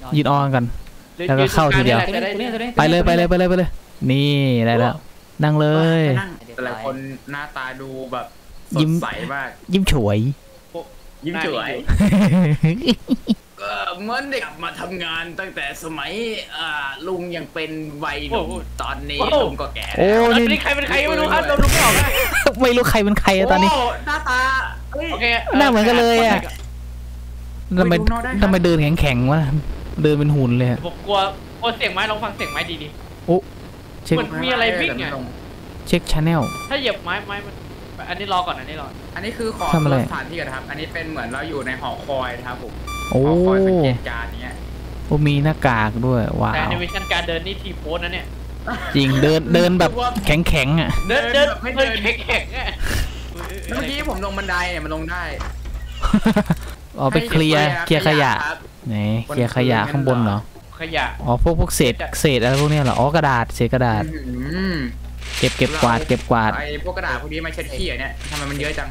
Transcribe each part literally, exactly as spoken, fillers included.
ยืนออนกันแล้วก็เข้าทีเดียวไปเลยไปเลยไปเลยไปเลยนี่ได้แล้วนั่งเลยแต่ละคนหน้าตาดูแบบยิ้มใสมากยิ้มฉวยยิ้มฉวยก็เหมือนเด็กมาทำงานตั้งแต่สมัยลุงยังเป็นวัยหนุ่มตอนนี้ลุงก็แก่โอ้นี่ใครเป็นใครไม่รู้ครับเราดูไม่ออกไม่รู้ใครเป็นใครตอนนี้หน้าตาโอเคหน้าเหมือนกันเลยอ่ะทำไมทำไมเดินแข็งแข็งวะเดินเป็นหุ่นเลยผมกลัวกลัวเสียงไม้ลองฟังเสียงไม้ดีๆโอ้เช็คมีอะไรวิ่งไงเช็คชาแนลถ้าเหยียบไม้ไม้มันอันนี้รอก่อนอันนี้รออันนี้คือของสถานที่กันครับอันนี้เป็นเหมือนเราอยู่ในหอคอยนะครับผมหอคอยสังเกตการณ์เนี้ยโอ้มีหน้ากากด้วยว้าวแต่ในวิชั่นการเดินนี่ทีโพสนะเนี่ยจริงเดินเดินแบบแข็งแข็งอ่ะเดินเดินไม่เดินแข็งแข็งอ่ะเมื่อกี้ผมลงบันไดเนี่ยมันลงได้อ๋อไปเคลียร์เคลียร์ขยะไหนเคลียร์ขยะข้างบนเหรอขยะอ๋อพวกพวกเศษเศษอะไรพวกนี้เหรออ๋อกระดาษเศษกระดาษเก็บเก็บกวาดเก็บกวาดไอ้พวกกระดาษพวกนี้ไม่ใช่ขี้อ่ะเนี่ยทำไมมันเยอะจัง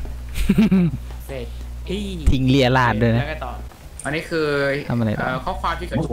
ทิ้งเลียราดเลยนะอันนี้คือทำอะไรต่อข้อความที่เกิดขึ้น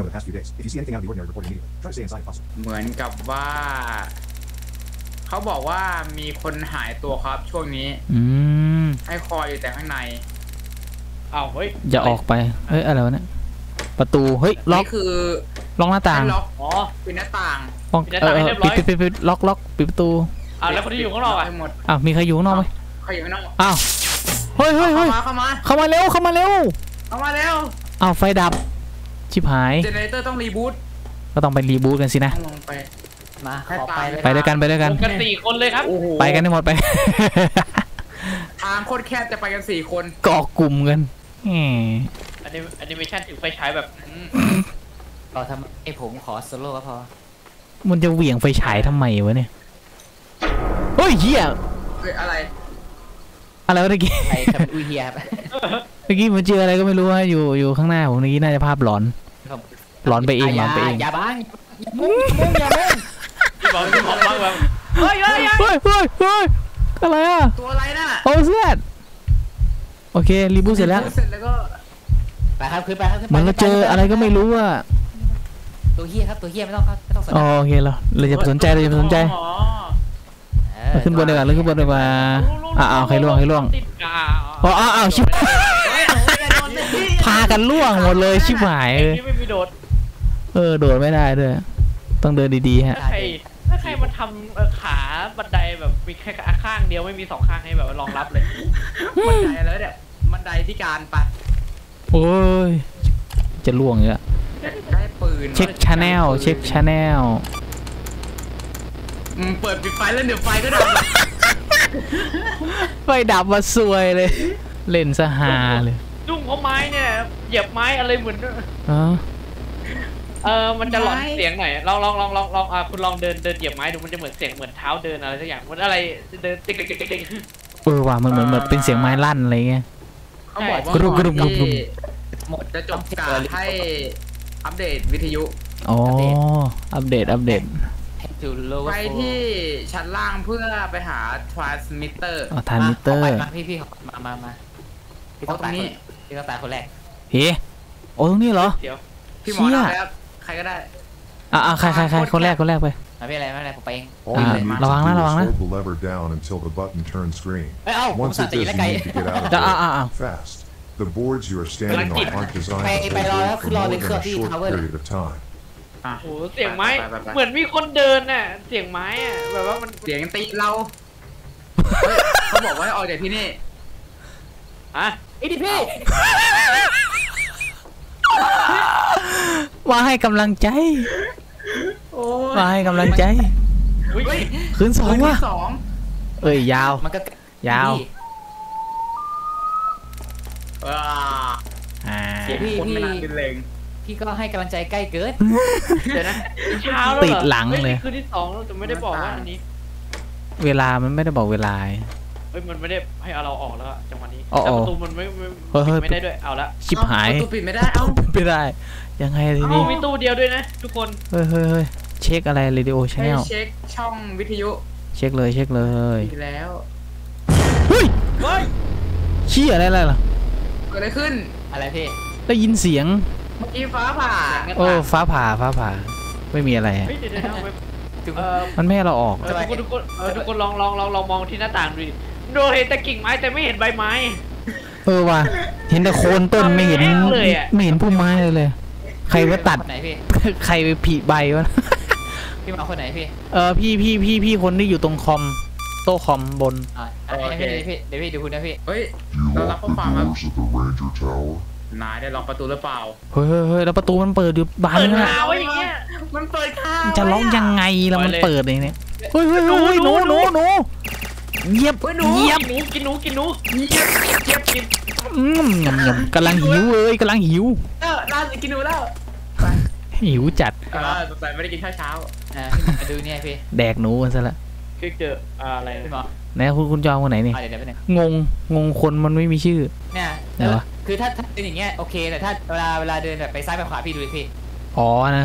เหมือนกับว่าเขาบอกว่ามีคนหายตัวครับช่วงนี้ให้คอยอยู่แต่ข้างในอ้าวเฮ้ยอย่าออกไปเฮ้ยอะไรวะเนี่ยประตูเฮ้ยล็อกคือล็อกหน้าต่างล็อกอ๋อปิดหน้าต่างเออปิดปิดปิดปิดล็อกล็อกปิดประตูอ้าวแล้วคนที่อยู่ข้างนอกอ่ะอ้าวมีใครอยู่ข้างนอกไหมใครอยู่ข้างนอกอ้าวเฮ้ยเฮ้ยเฮ้ยเข้ามาเข้ามาเร็วเข้ามาเร็วเข้ามาเร็วอ้าวไฟดับชิบหายเจเนเรเตอร์ต้องรีบูตก็ต้องไปรีบูตกันสินะไปมาไปด้วยกันไปด้วยกันกันสี่คนเลยครับไปกันให้หมดไปทางโคตรแคบจะไปกันสี่คนเกาะกลุ่มกันอันนี้แอนิเมชั่นถือไฟฉายแบบเราทำไอผมขอโซโล่ก็พอมันจะเหวี่ยงไฟฉายทำไมวะเนี่ยเฮ้ยเหี้ยอะไรอะไรเมื่อกี้ไอ้ทำอุยเฮียเมื่อกี้มันเจออะไรก็ไม่รู้ว่าอยู่อยู่ข้างหน้าผมเมื่อกี้น่าจะภาพหลอนหลอนไปเองหลอนไปเองอย่าบ้างมุ้งมุ้งอย่ามุ้งที่บอกที่บอกบ้างแบบเฮ้ยเฮ้ยเฮ้ยเฮ้ยเฮ้ยอะไรอ่ะตัวอะไรน่ะโอ้เสียดโอเครีบูทเสร็จแล้วเสร็จแล้วก็ไปครับขึ้นไปครับขึ้นไปมันก็เจออะไรก็ไม่รู้อ่ะตัวเฮียครับตัวเฮียไม่ต้องครับไม่ต้องสนใจโอเคเราเราจะสนใจเราจะสนใจขึ้นบนดีกว่าขึ้นบนดีกว่าอ้าวใครล่วงใครล่วงอ๋ออ้าวชิบพากันล่วงหมดเลยชิบหายเลยเออโดดไม่ได้ด้วยต้องเดินดีๆฮะถ้าใครถ้าใครมาทำขาบันไดแบบมีแค่ข้างเดียวไม่มีสองข้างให้แบบรองรับเลยบันไดแล้วเนี่ยบันไดที่การไปโอ้ยจะล่วงเยอะได้ปืนเช็คชาแนลเช็คชาแนลเปิดปิดไฟแล้วเดี๋ยวไฟก็ดับไฟดับมาซวยเลยเล่นซะฮาเลยดุ้งเพราะไม้เนี่ยเหยียบไม้อะไรเหมือนอ๋อเออมันจะหลอนเสียงหน่อยลองลองลองลองลองอ่ะคุณลองเดินเดินเหยียบไม้ดูมันจะเหมือนเสียงเหมือนเท้าเดินอะไรสักอย่างมันอะไรเดินติ๊กติ๊กติ๊กติ๊กเออว่ะมันเหมือนเหมือนเป็นเสียงไม้ลั่นอะไรเงี้ยเขาบอกว่ากรุบกรุบกรุบหมดจะจบการให้อัปเดตวิทยุอ๋ออัปเดตอัปเดตไปที่ชั้นล่างเพื่อไปหา transmitter อ๋อ transmitter พี่พี่มามามาพี่ต้องตายพี่ต้องตายคนแรกเฮ้โอ้ตรงนี้เหรอเดี๋ยวพี่หมอแล้วใครก็ได้อ่าใครใครใครคนแรกคนแรกไปไม่เป็นไรไม่เป็นไรผมไปเองระวังนะระวังนะเอ้าผมสั่งตีแล้วไกลจะอ่าอ่า The boards you are standing on aren't designed to hold you for more than a short period of time. โอ้เสียงไม้เหมือนมีคนเดินน่ะเสียงไม้อ่ะแบบว่ามันเสียงตีเราเขาบอกว่าออกจากที่นี่อ่ะอีดิพี่มาให้กำลังใจมาให้กำลังใจคืนสองว่ะเอ้ยยาวมันก็ยาวพี่พี่พี่ก็ให้กำลังใจใกล้เกินเดี๋ยวนะเช้าแล้วติดหลังเลยคือที่สองแต่ไม่ได้บอกว่าอันนี้เวลามันไม่ได้บอกเวลาเฮ้ยมันไม่ได้ให้เอาเราออกแล้วจังหวะนี้แต่ประตูมันไม่ไม่ได้ด้วยเอาละชิบหายประตูปิดไม่ได้เอาไม่ได้ยังไงทีนี้มีตู้เดียวด้วยนะทุกคนเฮ้ยเฮ้ยเช็คอะไรเรดิโอชาแนลเช็คช่องวิทยุเช็คเลยเช็คเลยแล้วเฮ้ยเฮ้ยชี้อะไรอะไรล่ะเกิดอะไรขึ้นอะไรพี่ได้ยินเสียงมื่อกี้ฟ้าผ่าโอ้ฟ้าผ่าฟ้าผ่าไม่มีอะไรฮะเฮ้ยเดี๋ยวเดี๋ยวเดี๋ยวเออมันไม่ให้เราออกเออทุกคนทุกคนเออทุกคนลองลองลองลองมองที่หน้าต่างดูดิโดนเห็นแต่กิ่งไม้แต่ไม่เห็นใบไม้เออว่ะเห็นแต่โคนต้นไม่เห็นแห้งเลยอะไม่เห็นพุ่มไม้เลยเลย ใครไปตัดคนไหนพี่ใครไปผีใบวะพี่มาคนไหนพี่เออพี่พี่พี่พี่คนที่อยู่ตรงคอมโต๊ะคอมบนอ่าให้พี่เดี๋ยวพี่เดี๋ยวพี่ดูคุณนะพี่เฮ้ย You เรารับ locked ข้อ the ความครับ doors of the Ranger Tower. นายได้ล็อกประตูหรือเปล่าเฮ้ยเฮ้ยเฮ้ยแล้วประตูมันเปิดอยู่บานเปิดนึงคาอะไว้อย่างเงี้ยมันเปิดข้างจะล็อกยังไงแล้วมันปล่อยเลยเปิดเองเนี่ยเฮ้ยเฮ้ยเฮ้ยเฮ้ยหนูหนูหนูเหยียบเฮ้ยหนูเหยียบกินหนูกินหนูกินหนูเงียบเงียบกินอืมยำยำกำลังหิวเลยกำลังหิวเออล่าสุดกินหนูแล้วหิวจัดเออสงสัยไม่ได้กินข้าวเช้าอ่าพี่มาดูเนี่ยพี่แดกหนูกันซะละคือเจออะไรพี่หมอไหนคุณคุณจอมคนไหนนี่อ่าเดี๋ยวเดี๋ยวไปหนึ่งงงงงคนมันไม่มีชื่อเนี่ยไหนวะคือถ้าถ้าเป็นอย่างเงี้ยโอเคแต่ถ้าเวลาเวลาเดินแบบไปซ้ายไปขวาพี่ดูดิพี่อ๋อนะ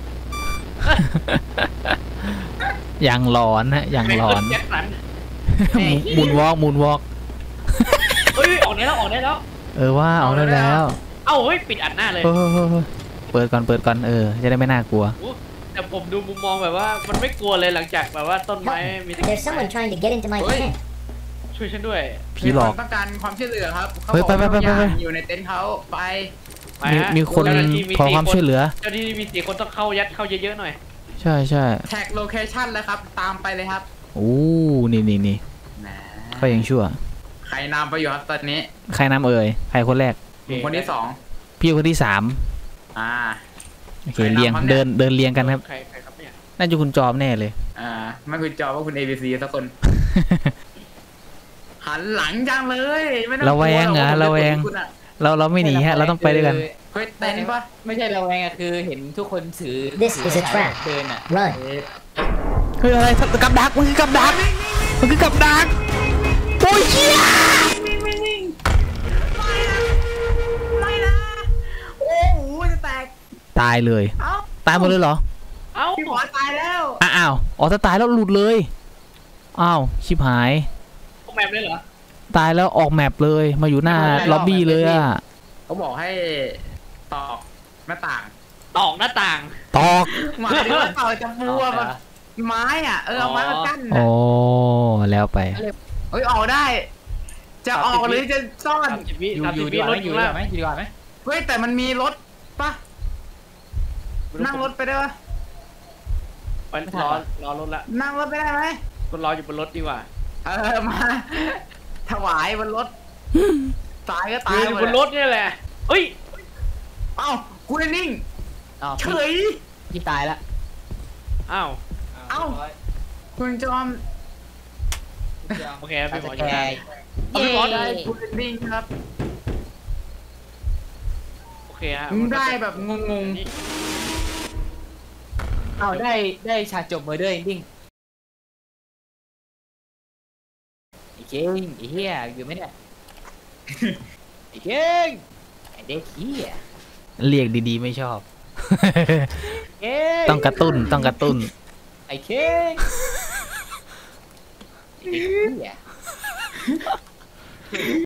อย่างหลอนฮะอย่างหลอนแจ็คสันมูนวอล์กมูนวอล์กเฮ้ยออกได้แล้วออกได้แล้วเออว่าเอาได้แล้วเอ้าเฮ้ยปิดอัดหน้าเลยเฮ้ยเฮ้ยเฮ้ยเปิดก่อนเปิดก่อนเออจะได้ไม่น่ากลัวแต่ผมดูมุมมองแบบว่ามันไม่กลัวเลยหลังจากแบบว่าต้นไม้มีแต่ There's someone trying to get into my tent. ช่วยฉันด้วยผีหลอกมีคนต้องการความช่วยเหลือครับเขาเฮ้ยบอกไปไปไปไปว่าอยู่ในเต็นท์เขาไปไปมีฮะมีคนเจ้าหาที่ขอความช่วยเหลือเจ้าที่มีสี่คนต้องเข้ายัดเข้าเยอะๆหน่อยใช่ใช่แท็กโลเคชั่นแล้วครับ ตามไปเลยครับโอ้นี่นี่นี่นะก็ยังชั่วใครนำไปอยู่ครับตอนนี้ใครนำเอ่ยใครคนแรกผมคนที่สองพี่คนที่สามอ่าโอเคใครนำเรียงครับเนี่ยเดินเดินเรียงกันครับใครใครครับเนี่ยน่าจะคุณจอมแน่เลยอ่าไม่คุณจอว่าคุณ เอ บี ซี สักคน หันหลังจังเลยไม่ต้องระแวงเหรอกลัระแวงคุณอะเราเราไม่หนีฮะเราต้องไปด้วยกันเฮ้ยเต็นท์ปะไม่ใช่ระแวงอะคือเห็นทุกคนถือ This is a trap. เดินอะ Run. เฮ้ยอะไรกับดักมันคือกับดักมันคือกับดักโอ้ยเชี่ยไม่นะโอ้โหจะแตกตายเลยเอ้าตายหมดเลยเหรอเอ้าพี่หมอตายแล้วอ้าวอ๋อถ้าตายแล้วหลุดเลยอ้าวชิบหายพวกแมปเลยเหรอตายแล้วออกแมปเลยมาอยู่หน้าล็อบบี้เลยอะเขาบอกให้ตอกหน้าต่างตอกหน้าต่างตอกหมายถึงว่าตอกจะบัวแบบไม้อ่ะเออเอาไม้มากั้นโอ้น่ะแล้วไปเฮ้ยออกได้ จะออกหรือจะซ่อนสามสิบวิอยู่สามอสิยู่บดีวิกว่ารถไหมออยู่ยู่ดีกล่าว่าง ไหมอยู่ดีกว่าไหมเฮ้ยแต่มันมีรถปะนั่งรถไปได้ปะไปรอรอรถละนั่งรถไปได้ไหมคนรออยู่บนรถดีกว่าเออมาถวายบนรถตายก็ตายืยนอหมยู่ดบนรถนี่แหละเฮ้ยเอ้ากูนิ่งอ้าวเฉพี่ยพี่ตายละอ้าวเอ้า คุณจอมโอเคพี่หมออยู่แกได้เอาพี่บอสได้กูนิ่งครับโอเคฮะมึงได้แบบงงอ้าวได้ได้ฉากจบเมอร์เดอร์เอนดิ้งไอ้เก่งไอ้เหี้ยอยู่ไหมเนี่ยไอ้เก่งไอ้เด็กเหี้ยเรียกดีๆไม่ชอบเก่งต้องกระตุ้นต้องกระตุ้นไอ้เก่งไอ้เด็กเหี้ย